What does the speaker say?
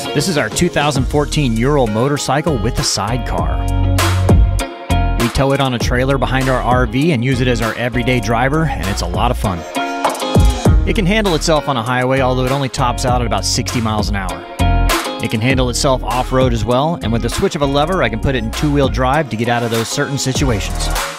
This is our 2014 Ural motorcycle with a sidecar. We tow it on a trailer behind our RV and use it as our everyday driver, and it's a lot of fun. It can handle itself on a highway, although it only tops out at about 60 miles an hour. It can handle itself off-road as well, and with the switch of a lever, I can put it in two-wheel drive to get out of those certain situations.